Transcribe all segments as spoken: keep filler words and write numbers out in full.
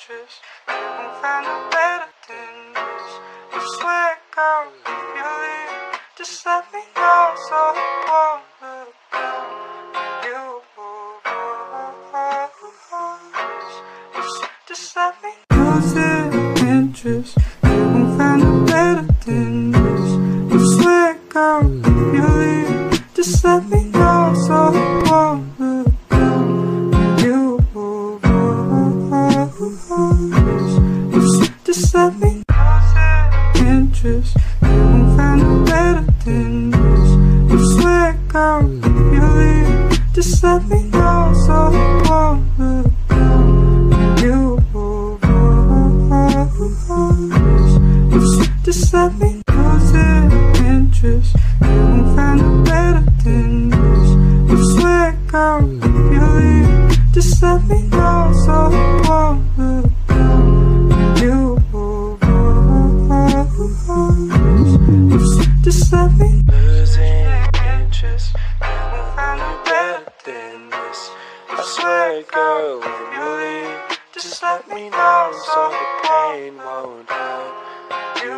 interest. You won't find no better than this. I swear, girl, if you leave, just let me know so I won't look down on you. Just let me lose interest. You won't find no better than this. I swear, girl, if you leave, just let me know so I won't look down on you. Just let me lose interest. You won't find no better than this. I swear, girl, if you leave, just let me know so I won't look down on you. Just let me lose interest. You won't find no better than this. I swear, girl, if you leave, just let me know so I won't look down on you. Just let me losing interest. You won't find no better than this. I swear, girl, when you leave, just let me know so the pain won't hurt you.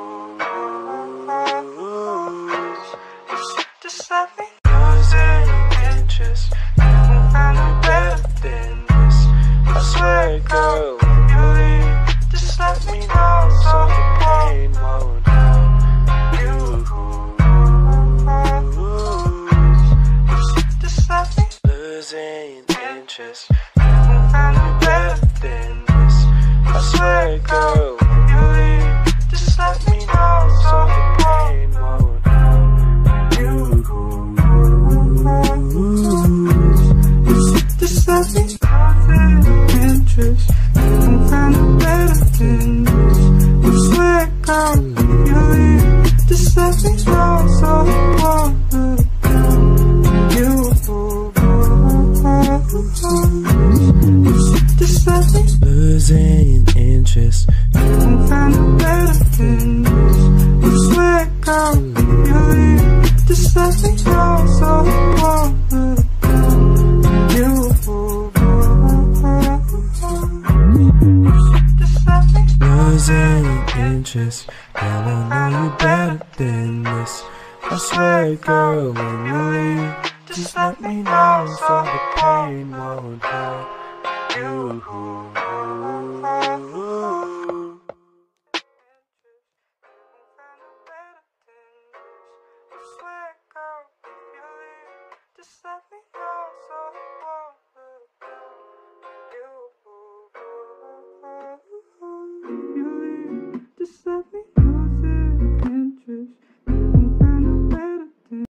Just let me losing interest. You won't find no better than this. I swear, girl, when you leave, just let me know so the pain won't hurt you. Just let me losing interest. You won't find no better than this. I swear, girl, when you leave, just let me know so the pain won't hurt you. Just let me lose interest. You won't find no better than this. I swear, girl, if you leave, just let me know so I won't look down on you. Just let me losing interest. You won't find no better than this. I swear, girl, if you leave, just let me know so I won't look down on you. Just let me losing interest. Girl, I know you better than this. I swear, girl, when you leave, just let me know so the pain won't hurt you. Just let me know so I won't look down on you. If you leave, just let